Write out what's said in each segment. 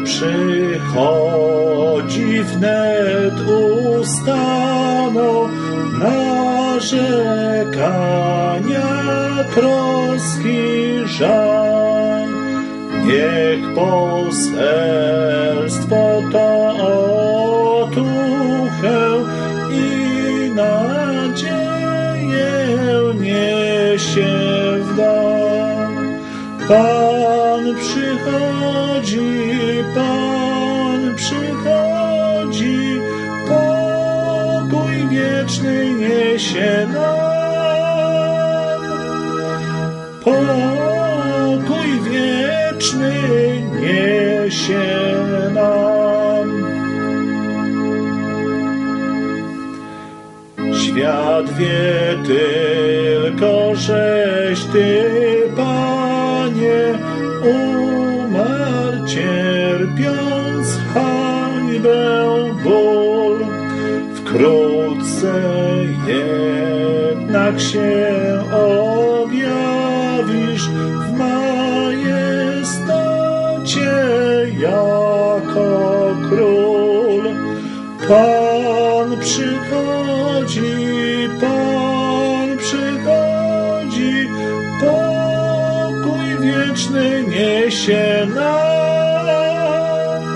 przychodzi wnet ustano narzekania, troski, żal. Niech poselstwo to otuchę i nadzieję niesie w dal. Pan przychodzi, pokój wieczny niesie nam. Pokój wieczny niesie nam. Świat wie tylko, żeś Ty, Panie, umarł cierpiąc hańbę, ból. Wkrótce jednak się objawisz w majestacie jako król. Pan przychodzi, pokój wieczny niesie nam.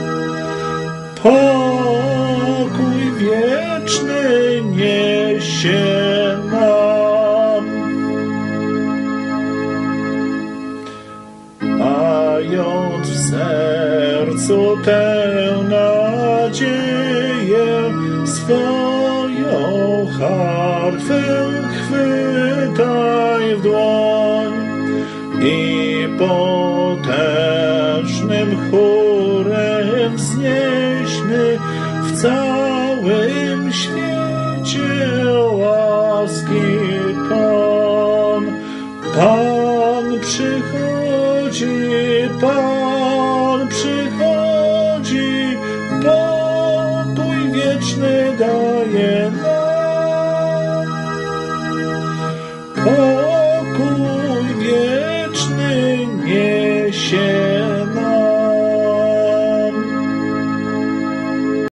Pokój wieczny niesie nam. Mając w sercu tę nadzieję, swoją harfę chwytaj w dłoń i potężnym chórem wznieśmy w całym świecie łaski ton. Pan przychodzi, pokój wieczny daje nam.